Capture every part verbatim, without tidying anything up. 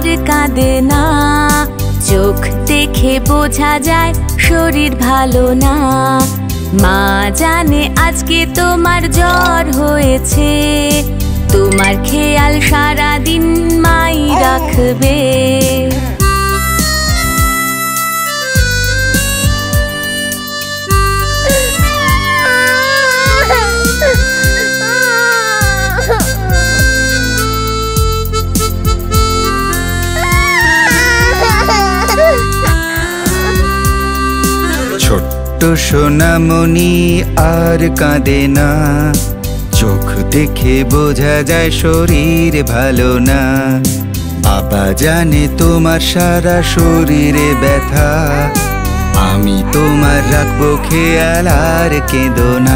আর কাঁদে না। চোখ দেখে বোঝা যায় শরীর ভালো না। মা জানে আজকে তোমার জ্বর হয়েছে, তোমার খেয়াল সারাদিন মাই রাখবে। ছোট্ট সোনামণি আর কাঁদে না। চোখ দেখে বোঝা যায় শরীর ভালো না। বাবা জানে তোমার সারা শরীরে ব্যথা, আমি তোমার রাখবো খেয়াল আর কেঁদো না।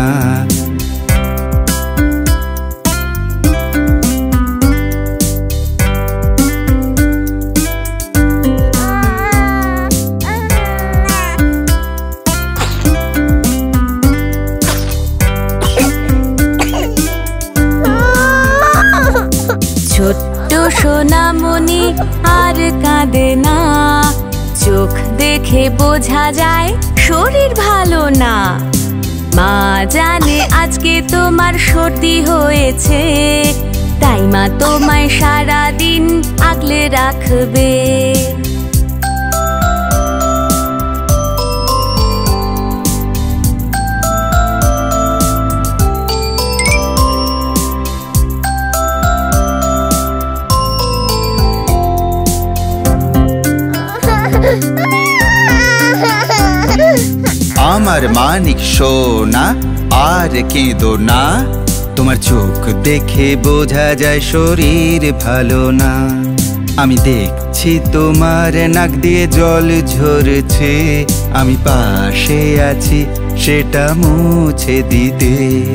ছোট্ট সোনামণি আর কাঁদে না। চোখ দেখে বোঝা যায় শরীর ভালো না। মা জানে আজকে তোমার সর্দি হয়েছে, তাই মা তোমায় সারাদিন আগলে রাখবে। আমার মানিক সোনা আর কেঁদো না। তোমার চোখ দেখে বোঝা যায় শরীর ভালো না। আমি দেখছি তোমার নাক দিয়ে জল ঝরছে, আমি পাশে আছি সেটা মুছে দিতে।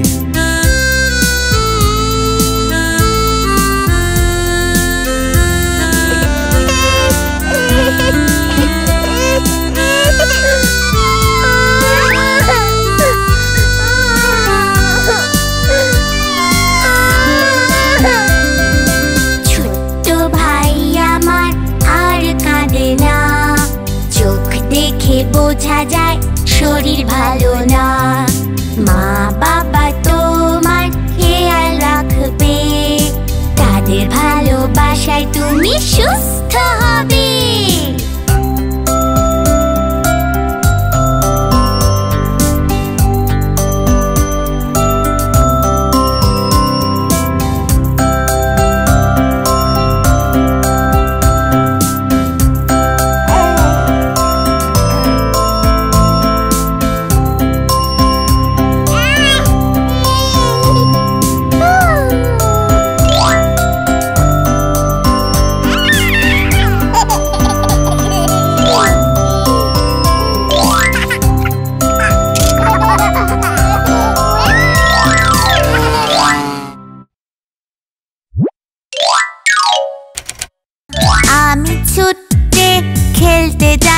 বোঝা যায় শরীর ভালো না। মা বাবা তোমার খেয়াল রাখবে, তাদের ভালোবাসায় তুমি সুস্থ হবে। আমি ছুটে খেলতে